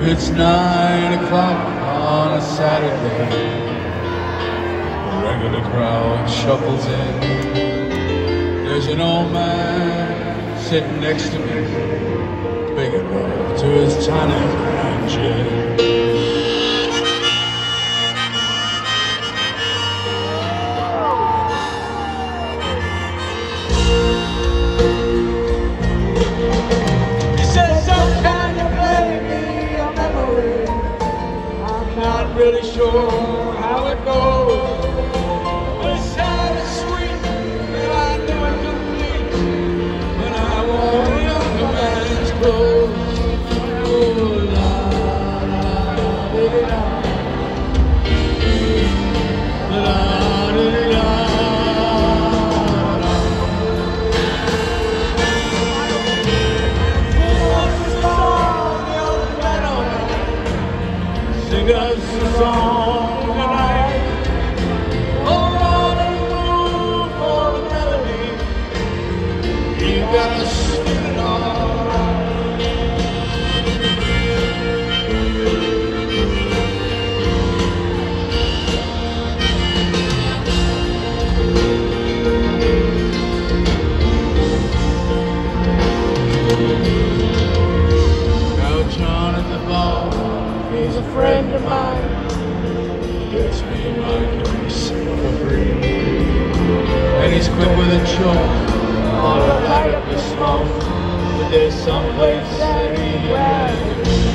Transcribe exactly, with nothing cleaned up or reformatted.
It's nine o'clock on a Saturday. The regular crowd shuffles in. There's an old man sitting next to me, making love to his tiny engine. Really sure how it goes, but it's sad and sweet that I knew it complete when I wore a younger man's clothes. Oh, la, la, di, da. La, di, da, da. What's the song, young man? Sing us a song tonight. Oh, all in the room for the melody. You gotta sing it all right. Now John at the bar, he's a friend of mine. Gets me my case for free. And he's quick with a joke or a light up the smoke. But there's some place that he